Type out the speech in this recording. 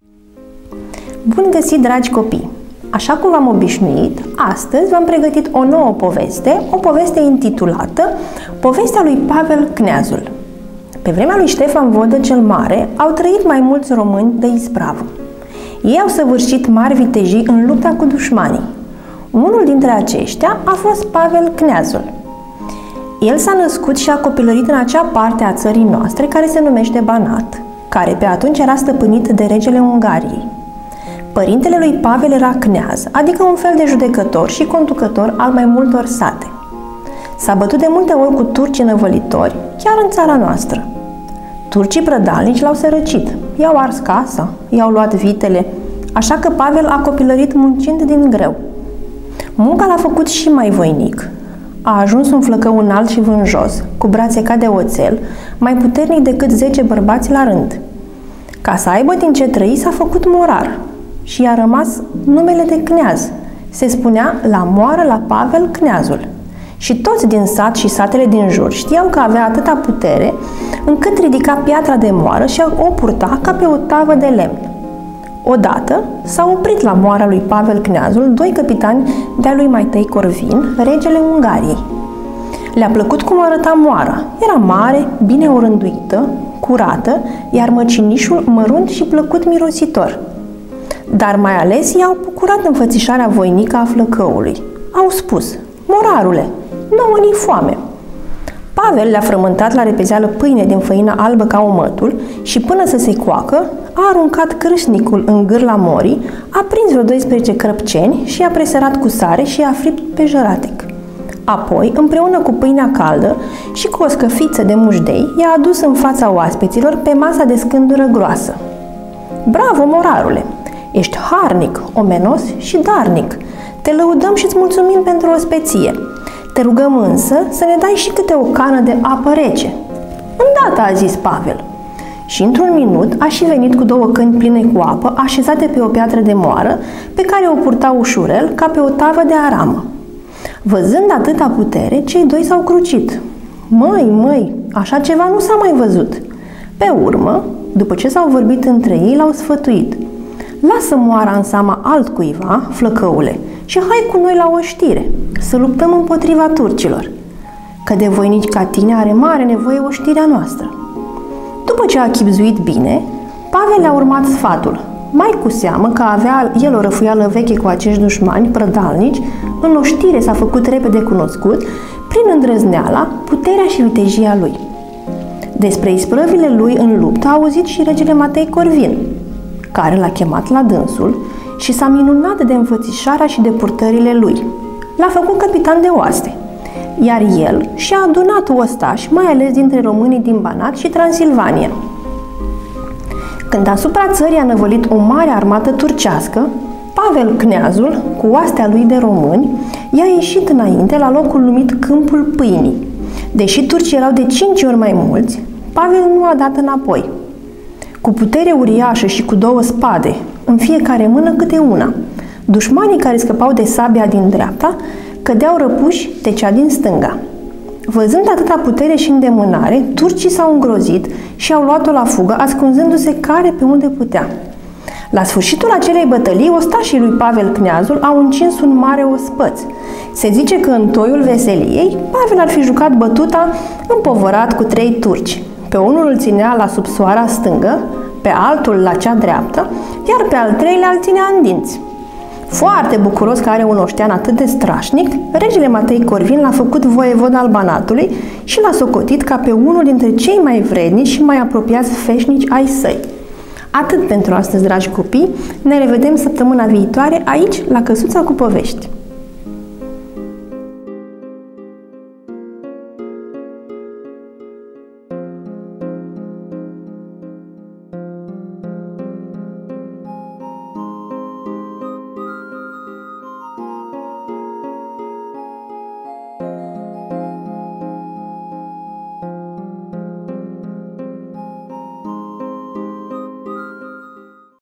Bun găsit, dragi copii! Așa cum v-am obișnuit, astăzi v-am pregătit o nouă poveste, o poveste intitulată Povestea lui Pavel Kneazul. Pe vremea lui Ștefan Vodă cel Mare au trăit mai mulți români de ispravă. Ei au săvârșit mari vitejii în lupta cu dușmanii. Unul dintre aceștia a fost Pavel Kneazul. El s-a născut și a copilărit în acea parte a țării noastre care se numește Banat, care pe atunci era stăpânit de regele Ungariei. Părintele lui Pavel era kneaz, adică un fel de judecător și conducător al mai multor sate. S-a bătut de multe ori cu turcii năvălitori, chiar în țara noastră. Turcii prădalnici l-au sărăcit, i-au ars casa, i-au luat vitele, așa că Pavel a copilărit muncind din greu. Munca l-a făcut și mai voinic. A ajuns un flăcău înalt și vânjos, cu brațe ca de oțel, mai puternic decât 10 bărbați la rând. Ca să aibă din ce trăi, s-a făcut morar și i-a rămas numele de Kneaz. Se spunea la moară la Pavel Kneazul. Și toți din sat și satele din jur știau că avea atâta putere încât ridica piatra de moară și o purta ca pe o tavă de lemn. Odată s-au oprit la moara lui Pavel Kneazul doi capitani de-a lui Matei Corvin, regele Ungariei. Le-a plăcut cum arăta moara. Era mare, bine orânduită, curată, iar măcinișul mărunt și plăcut mirositor. Dar mai ales i-au bucurat înfățișarea voinică a flăcăului. Au spus: "Morarule, nouă ni foame." Pavel le-a frământat la repezeală pâine din făină albă ca omătul și până să se coacă, a aruncat cârșnicul în gârla morii, a prins vreo 12 crăpceni și i-a presărat cu sare și i-a fript pe jăratec. Apoi, împreună cu pâinea caldă și cu o scăfiță de mușdei, i-a adus în fața oaspeților pe masa de scândură groasă. "Bravo, morarule! Ești harnic, omenos și darnic. Te lăudăm și îți mulțumim pentru ospeție. Te rugăm însă să ne dai și câte o cană de apă rece." "Îndată," a zis Pavel. Și într-un minut a și venit cu 2 căni pline cu apă, așezate pe o piatră de moară, pe care o purta ușurel ca pe o tavă de aramă. Văzând atâta putere, cei doi s-au crucit. Măi, așa ceva nu s-a mai văzut." Pe urmă, după ce s-au vorbit între ei, l-au sfătuit: "Lasă moara în seama altcuiva, flăcăule, și hai cu noi la oștire, să luptăm împotriva turcilor, că de voinici ca tine are mare nevoie oștirea noastră." După ce a chibzuit bine, Pavel le-a urmat sfatul, mai cu seamă că avea el o răfuială veche cu acești dușmani prădalnici. În oștire s-a făcut repede cunoscut, prin îndrăzneala, puterea și vitejia lui. Despre isprăvile lui în luptă a auzit și regele Matei Corvin, care l-a chemat la dânsul și s-a minunat de înfățișarea și de purtările lui. L-a făcut capitan de oaste, iar el și-a adunat ostași, mai ales dintre românii din Banat și Transilvania. Când asupra țării a năvălit o mare armată turcească, Pavel Kneazul, cu oastea lui de români, i-a ieșit înainte la locul numit Câmpul Pâinii. Deși turcii erau de 5 ori mai mulți, Pavel nu a dat înapoi. Cu putere uriașă și cu 2 spade, în fiecare mână câte una, dușmanii care scăpau de sabia din dreapta cădeau răpuși de cea din stânga. Văzând atâta putere și îndemânare, turcii s-au îngrozit și au luat-o la fugă, ascunzându-se care pe unde putea. La sfârșitul acelei bătălii, ostașii lui Pavel Kneazul au încins un mare ospăț. Se zice că în toiul veseliei, Pavel ar fi jucat bătuta împovărat cu 3 turci. Pe unul îl ținea la subsoara stângă, pe altul la cea dreaptă, iar pe al 3-lea îl ținea în dinți. Foarte bucuros că are un oștean atât de strașnic, regele Matei Corvin l-a făcut voievod al Banatului și l-a socotit ca pe unul dintre cei mai vrednici și mai apropiați feșnici ai săi. Atât pentru astăzi, dragi copii, ne revedem săptămâna viitoare aici, la Căsuța cu Povești.